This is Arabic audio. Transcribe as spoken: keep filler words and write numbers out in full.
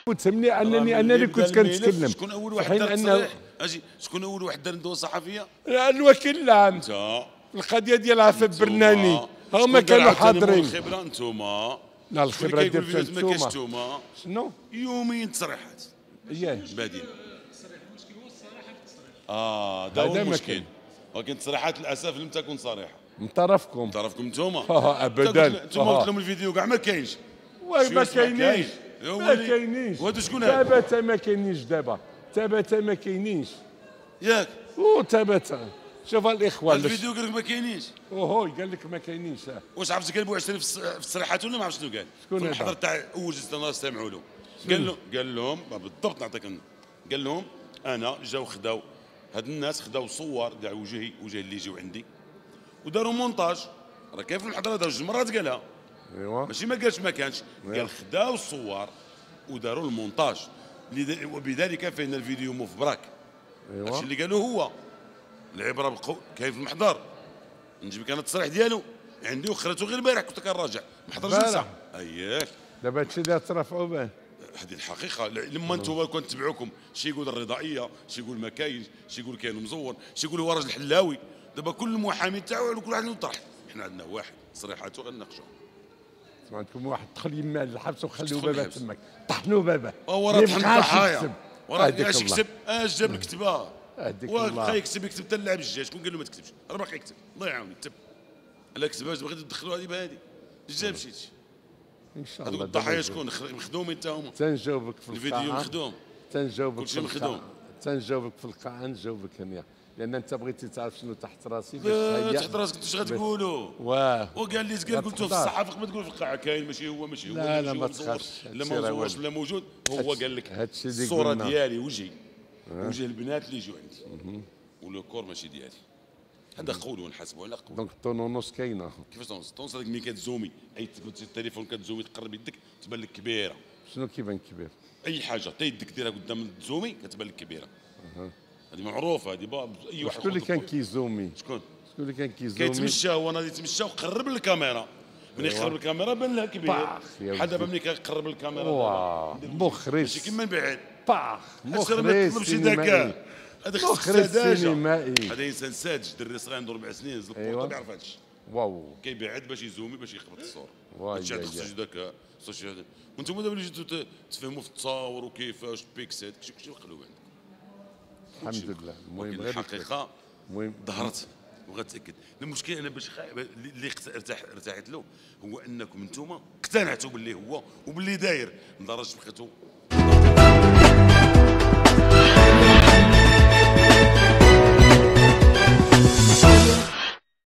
وتهمني انني انا اللي كنت كنتكلم. شكون اول واحد دار تصريح؟ اجي شكون اول واحد دار ندوه صحفيه؟ الوكيل العام. انت القضيه ديال عفاف برناني هما كانوا حاضرين. الخبره انتوما. لا الخبره ديال انتوما. انتوما شنو؟ يوميا تصريحات. اييه بادين. اه هذا هو المشكل. ولكن التصريحات للاسف لم تكن صريحه. من طرفكم. من طرفكم انتوما. ابدا. انتوما قلت لهم الفيديو كاع ما كاينش. ما كاينينش. ما كاينينش. وهذا شكون هذا؟ ثبت ما كاينينش دابا. ثبت ما كاينينش. ياك. وثبت. شوف الاخوان. الفيديو قال لك ما كاينينش. اوهو قال لك ما كاينينش. واش عرفت قال بوعشرين في التصريحات ولا ما عرفت شنو قال؟ شكون هذا؟ الحضر تاع اول جلسه استمعوا له. قال له قال لهم بالضبط نعطيك قال لهم انا جاو خداو هاد الناس خداو صور تاع وجهي وجه اللي يجيو عندي وداروا مونتاج. راه كاين في المحاضره هذا جوج مرات قالها. ايوا ماشي ما قالش ما كانش. قال خداو الصور وداروا المونتاج وبذلك فان الفيديو مفبرك. ايوا هادشي اللي قالوا هو. العبره بقو كاين في المحضر. نجيب لك انا التصريح ديالو عندي وخرجته غير البارح كنت كنراجع محضر جلسه. اييه دابا هادشي اللي ترفعوا به. هذه الحقيقه لما انتم كنت تبعوكم شي يقول الرضائيه شي يقول ما كاينش شي يقول كاين مزور شي يقول هو راجل حلاوي. دابا كل المحامي تاعو كل واحد يطرح. حنا عندنا واحد تصريحاته غنناقشوها. عندكم واحد دخل يما للحبس وخليو بابا تماك طحنوا بابا. هو راه طحن الضحايا. وراه اش يكتب اش جاب الكتبه. هذيك الله بقى يكتب يكتب حتى اللاعب الجاي شكون قال له ما تكتبش راه باقي يكتب الله يعاونك كتب. لا كتبهاش بغيتو تدخلوا هذه بهذه اش جاب شي شي. ان شاء الله. هذوك الضحايا شكون مخدومين حتى هما. تنجاوبك في الفيديو مخدوم. تنجاوبك في القاعه. تنجاوبك في القاعه نجاوبك هنا لان انت بغيتي تعرف شنو تحت راسي باش تحت راسك انت اش غتقولوا. واه وقال لي قال قلتو في الصحافه قبل تقول في القاعه كاين ماشي هو ماشي هو لا لا ما تخافش لا ما مزورش لا موجود. وهو قال لك الصوره ديالي وجهي وجه البنات اللي يجوا عندي ولو كور ماشي ديالي. هذا قولوا ونحاسبوا على قول. دونك الطونونوس كاينه. كيفاش طونوس؟ طونوس هذيك ملي كتزومي اي التليفون كتزومي تقرب يدك تبان لك كبيره. شنو كيبان كبير؟ اي حاجه حتى يدك ديرها قدام تزومي كتبان لك كبيره. هذه معروفه هذه اي واحد. شكون اللي كان كيزومي؟ شكون؟ شكون اللي كان كيزومي؟ كيتمشى هو ناضي يتمشى وقرب للكاميرا. ملي يقرب الكاميرا بان لها كبير. بحال دابا ملي كيقرب الكاميرا واه مخرج ماشي كيما من بعيد. باخ مخرج ما تطلبش ذكاء. هذا مخرج سينمائي. هذا انسان ساذج دري صغير عنده ربع سنين زلق ما كيعرف هذا الشيء. واو كيبعد باش يزومي باش يخبط الصوره. هادشي عاد خصو ذكاء خصو هذا. وانتم دابا اللي جيتوا تفهموا في التصاور وكيفاش بيكسات كلشي مقلوب عندكم. الحمد لله. المهم غير الحقيقه المهم ظهرت وغتاكد. المشكل انا باش اللي ارتاح ارتحت له هو انكم انتم اقتنعتوا باللي هو وباللي داير لدرجه بقيتوا